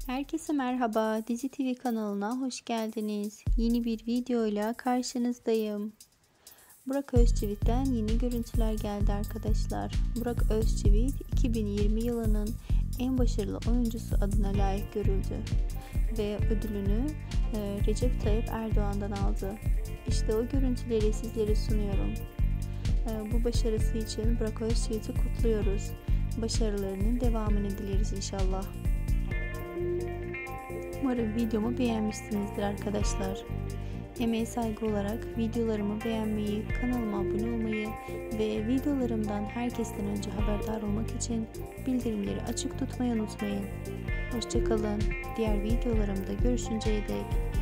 Herkese merhaba, Dizi TV kanalına hoş geldiniz. Yeni bir videoyla karşınızdayım. Burak Özçivit'ten yeni görüntüler geldi arkadaşlar. Burak Özçivit 2020 yılının en başarılı oyuncusu adına layık görüldü ve ödülünü Recep Tayyip Erdoğan'dan aldı. İşte o görüntüleri sizlere sunuyorum. Bu başarısı için Burak Özçivit'i kutluyoruz. Başarılarının devamını dileriz inşallah. Umarım videomu beğenmişsinizdir arkadaşlar. Emeğe saygı olarak videolarımı beğenmeyi, kanalıma abone olmayı ve videolarımdan herkesten önce haberdar olmak için bildirimleri açık tutmayı unutmayın. Hoşça kalın. Diğer videolarımda görüşünceye dek